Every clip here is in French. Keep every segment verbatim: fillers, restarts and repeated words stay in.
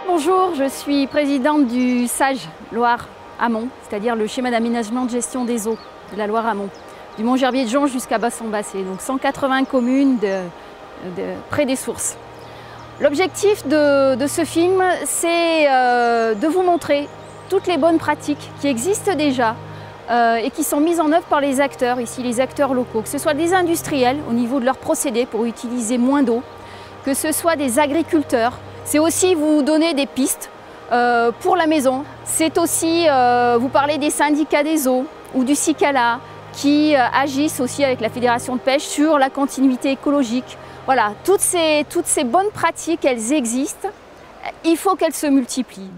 Bonjour, je suis présidente du SAGE Loire-Amont, c'est-à-dire le schéma d'aménagement de gestion des eaux de la Loire-Amont, du Mont-Gerbier-de-Jonge jusqu'à Basson-Bassé, donc cent quatre-vingts communes de, de, près des sources. L'objectif de, de ce film, c'est euh, de vous montrer toutes les bonnes pratiques qui existent déjà euh, et qui sont mises en œuvre par les acteurs, ici les acteurs locaux, que ce soit des industriels au niveau de leurs procédés pour utiliser moins d'eau, que ce soit des agriculteurs. C'est aussi vous donner des pistes euh, pour la maison. C'est aussi euh, vous parler des syndicats des eaux ou du CICALA qui euh, agissent aussi avec la Fédération de pêche sur la continuité écologique. Voilà, toutes ces, toutes ces bonnes pratiques, elles existent. Il faut qu'elles se multiplient.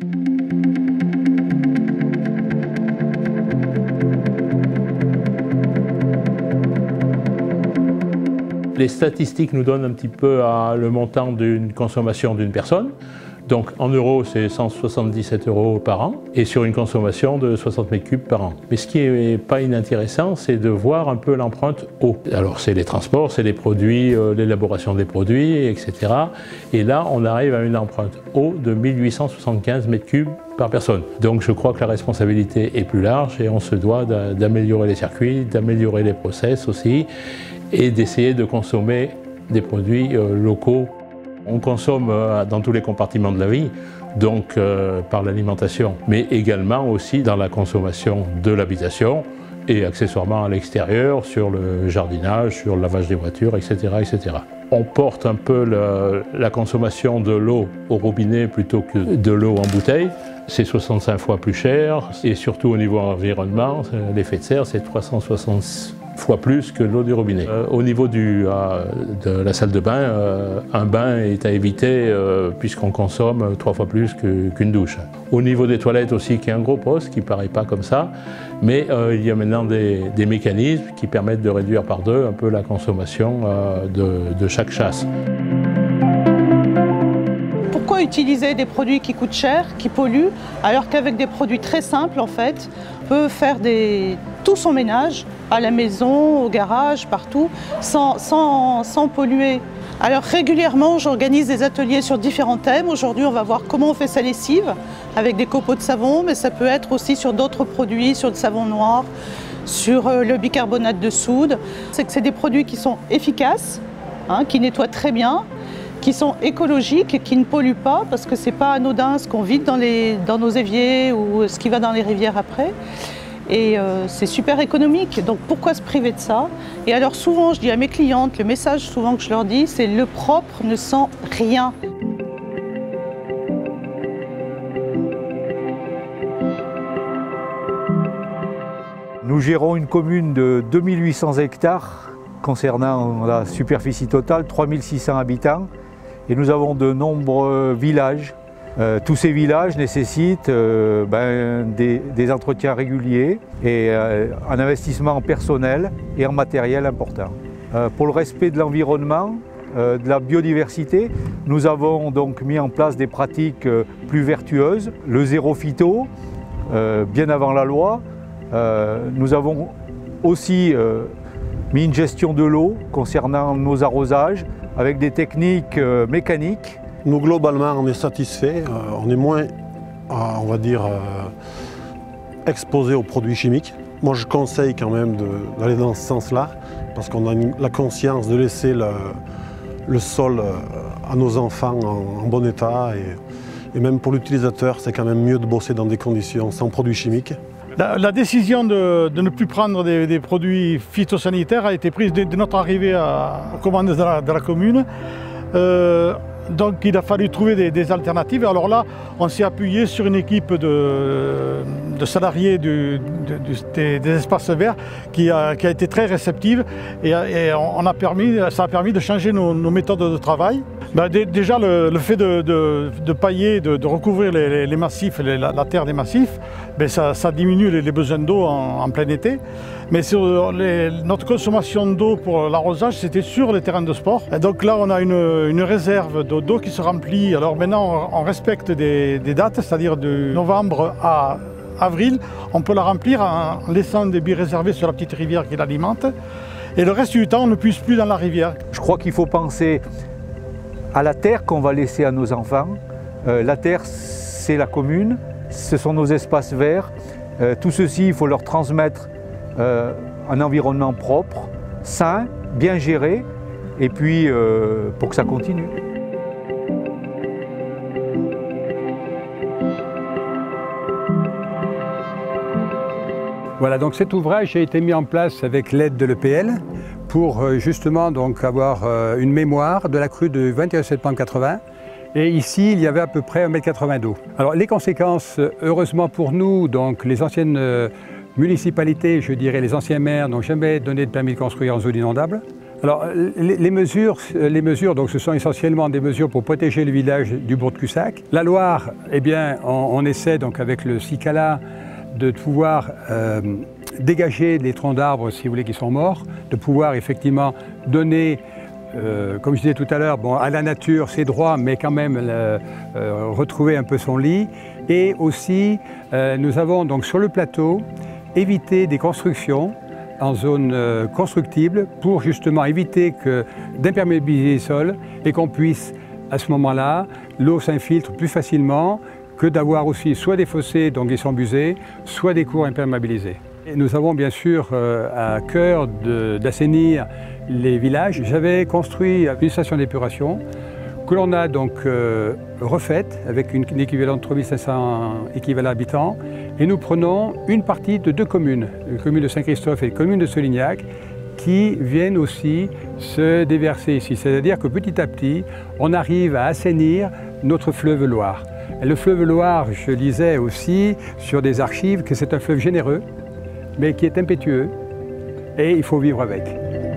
Les statistiques nous donnent un petit peu à le montant d'une consommation d'une personne. Donc en euros, c'est cent soixante-dix-sept euros par an et sur une consommation de soixante mètres cubes par an. Mais ce qui n'est pas inintéressant, c'est de voir un peu l'empreinte eau. Alors c'est les transports, c'est les produits, euh, l'élaboration des produits, et cetera. Et là, on arrive à une empreinte eau de mille huit cent soixante-quinze mètres cubes par personne. Donc je crois que la responsabilité est plus large et on se doit d'améliorer les circuits, d'améliorer les process aussi et d'essayer de consommer des produits euh, locaux. On consomme euh, dans tous les compartiments de la vie, donc euh, par l'alimentation, mais également aussi dans la consommation de l'habitation et accessoirement à l'extérieur, sur le jardinage, sur le lavage des voitures, et cetera, et cetera. On porte un peu le, la consommation de l'eau au robinet plutôt que de l'eau en bouteille. C'est soixante-cinq fois plus cher et surtout au niveau environnement, l'effet de serre, c'est trois cent soixante fois plus que l'eau du robinet. Euh, au niveau du, euh, de la salle de bain, euh, un bain est à éviter euh, puisqu'on consomme trois fois plus qu'une qu'une douche. Au niveau des toilettes aussi, qui est un gros poste, qui ne paraît pas comme ça, mais euh, il y a maintenant des, des mécanismes qui permettent de réduire par deux un peu la consommation euh, de, de chaque chasse. Pourquoi utiliser des produits qui coûtent cher, qui polluent, alors qu'avec des produits très simples, en fait, on peut faire des, tout son ménage, à la maison, au garage, partout, sans, sans, sans polluer. Alors régulièrement, j'organise des ateliers sur différents thèmes. Aujourd'hui, on va voir comment on fait sa lessive avec des copeaux de savon, mais ça peut être aussi sur d'autres produits, sur le savon noir, sur le bicarbonate de soude. C'est que c'est des produits qui sont efficaces, hein, qui nettoient très bien, qui sont écologiques et qui ne polluent pas, parce que c'est pas anodin ce qu'on vide dans, les, dans nos éviers ou ce qui va dans les rivières après. Et euh, c'est super économique, donc pourquoi se priver de ça? Et alors souvent, je dis à mes clientes, le message souvent que je leur dis, c'est le propre ne sent rien. Nous gérons une commune de deux mille huit cents hectares concernant la superficie totale, trois mille six cents habitants, et nous avons de nombreux villages. Euh, tous ces villages nécessitent euh, ben, des, des entretiens réguliers et euh, un investissement personnel et en matériel important. Euh, pour le respect de l'environnement, euh, de la biodiversité, nous avons donc mis en place des pratiques euh, plus vertueuses. Le zéro phyto, euh, bien avant la loi. Euh, nous avons aussi euh, mis une gestion de l'eau concernant nos arrosages avec des techniques euh, mécaniques. Nous, globalement, on est satisfait. Euh, on est moins, euh, on va dire, euh, exposé aux produits chimiques. Moi, je conseille quand même d'aller dans ce sens-là, parce qu'on a une, la conscience de laisser le, le sol euh, à nos enfants en, en bon état. Et, et même pour l'utilisateur, c'est quand même mieux de bosser dans des conditions sans produits chimiques. La, la décision de, de ne plus prendre des, des produits phytosanitaires a été prise dès notre arrivée à, aux commandes de la, de la commune. Euh, Donc il a fallu trouver des, des alternatives. Alors là, on s'est appuyé sur une équipe de, de salariés du, de, du, des, des espaces verts qui a, qui a été très réceptive et, et on a permis, ça a permis de changer nos, nos méthodes de travail. Ben, d, déjà le, le fait de, de, de pailler, de, de recouvrir les, les, les massifs, les, la, la terre des massifs, ben ça, ça diminue les, les besoins d'eau en, en plein été. Mais sur les, notre consommation d'eau pour l'arrosage, c'était sur les terrains de sport. Et donc là, on a une, une réserve d'eau qui se remplit. Alors maintenant, on respecte des, des dates, c'est-à-dire de novembre à avril. On peut la remplir en laissant des billes réservées sur la petite rivière qui l'alimente. Et le reste du temps, on ne puise plus dans la rivière. Je crois qu'il faut penser à la terre qu'on va laisser à nos enfants, Euh, la terre, c'est la commune, ce sont nos espaces verts. Euh, tout ceci, il faut leur transmettre euh, un environnement propre, sain, bien géré, et puis euh, pour que ça continue. Voilà, donc cet ouvrage a été mis en place avec l'aide de l'E P L pour euh, justement donc avoir euh, une mémoire de la crue de vingt et un septembre quatre-vingts. Et ici, il y avait à peu près un mètre quatre-vingts d'eau. Alors les conséquences, heureusement pour nous, donc les anciennes euh, municipalités, je dirais les anciens maires, n'ont jamais donné de permis de construire en zone inondable. Alors les, les mesures, les mesures donc, ce sont essentiellement des mesures pour protéger le village du bourg de Cussac. La Loire, eh bien, on, on essaie donc avec le CICALA de pouvoir euh, dégager les troncs d'arbres, si vous voulez, qui sont morts, de pouvoir effectivement donner, euh, comme je disais tout à l'heure, bon, à la nature ses droits, mais quand même euh, euh, retrouver un peu son lit. Et aussi, euh, nous avons donc sur le plateau évité des constructions en zone euh, constructible pour justement éviter que d'imperméabiliser les sols et qu'on puisse, à ce moment-là, l'eau s'infiltre plus facilement que d'avoir aussi soit des fossés donc ils sont busés, soit des cours imperméabilisés. Et nous avons bien sûr euh, à cœur d'assainir les villages. J'avais construit une station d'épuration que l'on a donc euh, refaite avec une, une équivalent de trois mille cinq cents équivalents habitants. Et nous prenons une partie de deux communes, la commune de Saint-Christophe et la commune de Solignac, qui viennent aussi se déverser ici. C'est-à-dire que petit à petit, on arrive à assainir notre fleuve Loire. Et le fleuve Loire, je lisais aussi sur des archives que c'est un fleuve généreux, mais qui est impétueux, et il faut vivre avec.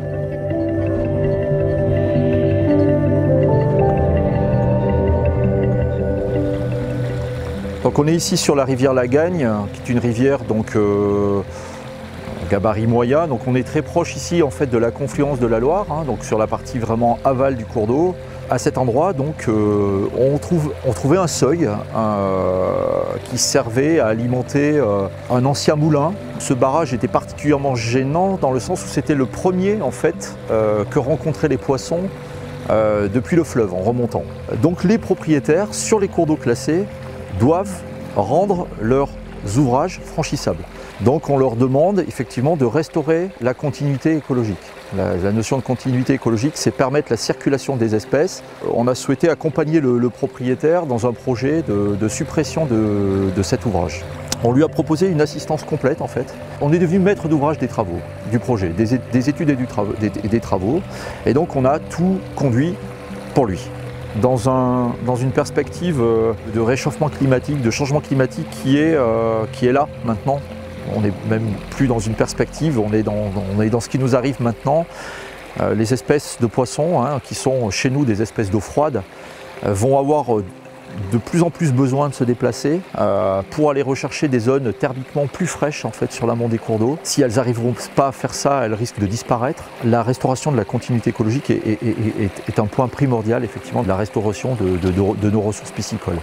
Donc on est ici sur la rivière Lagagne, qui est une rivière donc euh, gabarit moyen. Donc on est très proche ici en fait de la confluence de la Loire, hein, donc sur la partie vraiment aval du cours d'eau. À cet endroit, donc, euh, on, trouve, on trouvait un seuil euh, qui servait à alimenter euh, un ancien moulin. Ce barrage était particulièrement gênant dans le sens où c'était le premier en fait euh, que rencontraient les poissons euh, depuis le fleuve en remontant. Donc les propriétaires sur les cours d'eau classés doivent rendre leurs ouvrages franchissables. Donc on leur demande effectivement de restaurer la continuité écologique. La, la notion de continuité écologique, c'est permettre la circulation des espèces. On a souhaité accompagner le, le propriétaire dans un projet de, de suppression de, de cet ouvrage. On lui a proposé une assistance complète en fait. On est devenu maître d'ouvrage des travaux, du projet, des, des études et du travaux, des, des travaux. Et donc on a tout conduit pour lui. Dans, un, dans une perspective de réchauffement climatique, de changement climatique qui est, euh, qui est là maintenant. On n'est même plus dans une perspective, on est dans, on est dans ce qui nous arrive maintenant. Euh, les espèces de poissons, hein, qui sont chez nous des espèces d'eau froide, euh, vont avoir de plus en plus besoin de se déplacer euh, pour aller rechercher des zones thermiquement plus fraîches en fait, sur l'amont des cours d'eau. Si elles n'arriveront pas à faire ça, elles risquent de disparaître. La restauration de la continuité écologique est, est, est, est un point primordial effectivement de la restauration de, de, de, de nos ressources piscicoles.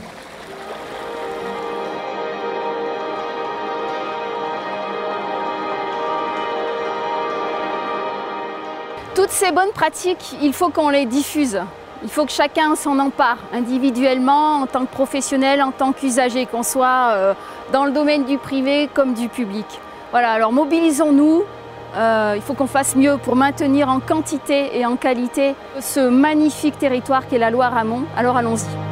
Toutes ces bonnes pratiques, il faut qu'on les diffuse. Il faut que chacun s'en empare, individuellement, en tant que professionnel, en tant qu'usager, qu'on soit euh, dans le domaine du privé comme du public. Voilà, alors mobilisons-nous, euh, il faut qu'on fasse mieux pour maintenir en quantité et en qualité ce magnifique territoire qu'est la Loire amont. Alors allons-y.